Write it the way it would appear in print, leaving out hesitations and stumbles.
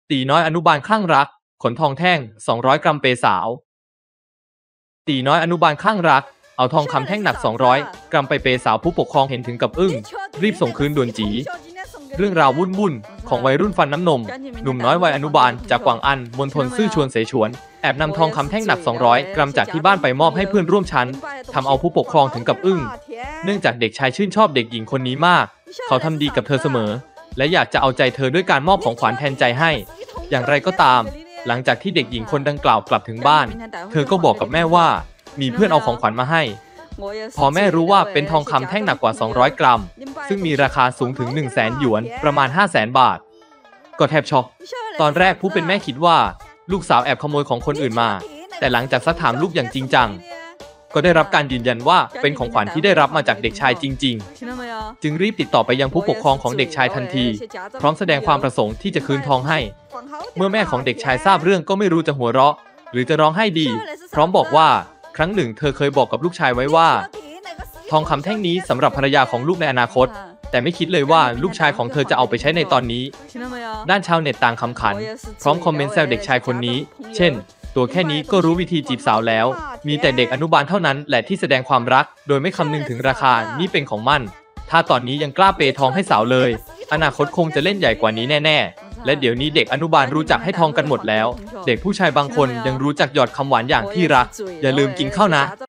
ตีน้อยอนุบาลคลั่งรักขนทองแท่ง200กรัมเปสาวตีน้อยอนุบาลคลั่งรักเอาทองคำแท่งหนัก200กรัมไปเปสาวผู้ปกครองเห็นถึงกับอึ้งรีบส่งคืนด่วนจีเรื่องราววุ่นของวัยรุ่นฟันน้ำนมหนุ่มน้อยวัยอนุบาลจากกวางอันมณฑลซื่อชวนเสฉวนแอบนำทองคำแท่งหนัก200กรัมจากที่บ้านไปมอบให้เพื่อนร่วมชั้นทำเอาผู้ปกครองถึงกับอึ้งเนื่องจากเด็กชายชื่นชอบเด็กหญิงคนนี้มากเขาทำดีกับเธอเสมอและอยากจะเอาใจเธอด้วยการมอบของขวัญแทนใจให้อย่างไรก็ตามหลังจากที่เด็กหญิงคนดังกล่าวกลับถึงบ้านเธอก็บอกกับแม่ว่ามีเพื่อนเอาของขวัญมาให้พอแม่รู้ว่าเป็นทองคำแท่งหนักกว่า200กรัมซึ่งมีราคาสูงถึง 100,000 หยวนประมาณ 500,000 บาทก็แทบช็อกตอนแรกผู้เป็นแม่คิดว่าลูกสาวแอบขโมยของคนอื่นมาแต่หลังจากซักถามลูกอย่างจริงจังก็ได้รับการยืนยันว่าเป็นของขวัญที่ได้รับมาจากเด็กชายจริงๆจึงรีบติดต่อไปยังผู้ปกครองของเด็กชายทันทีพร้อมแสดงความประสงค์ที่จะคืนทองให้เมื่อแม่ของเด็กชายทราบเรื่องก็ไม่รู้จะหัวเราะหรือจะร้องไห้ดีพร้อมบอกว่าครั้งหนึ่งเธอเคยบอกกับลูกชายไว้ว่าทองคำแท่งนี้สำหรับภรรยาของลูกในอนาคตแต่ไม่คิดเลยว่าลูกชายของเธอจะเอาไปใช้ในตอนนี้ด้านชาวเน็ตต่างขำขันพร้อมคอมเมนต์แซวเด็กชายคนนี้เช่นตัวแค่นี้ก็รู้วิธีจีบสาวแล้วมีแต่เด็กอนุบาลเท่านั้นแหละที่แสดงความรักโดยไม่คำนึงถึงราคานี่เป็นของมั่นถ้าตอนนี้ยังกล้าเปย์ทองให้สาวเลยอนาคตคงจะเล่นใหญ่กว่านี้แน่ๆและเดี๋ยวนี้เด็กอนุบาลรู้จักให้ทองกันหมดแล้วเด็กผู้ชายบางคนยังรู้จักหยอดคำหวานอย่างที่รักอย่าลืมกินข้าวนะ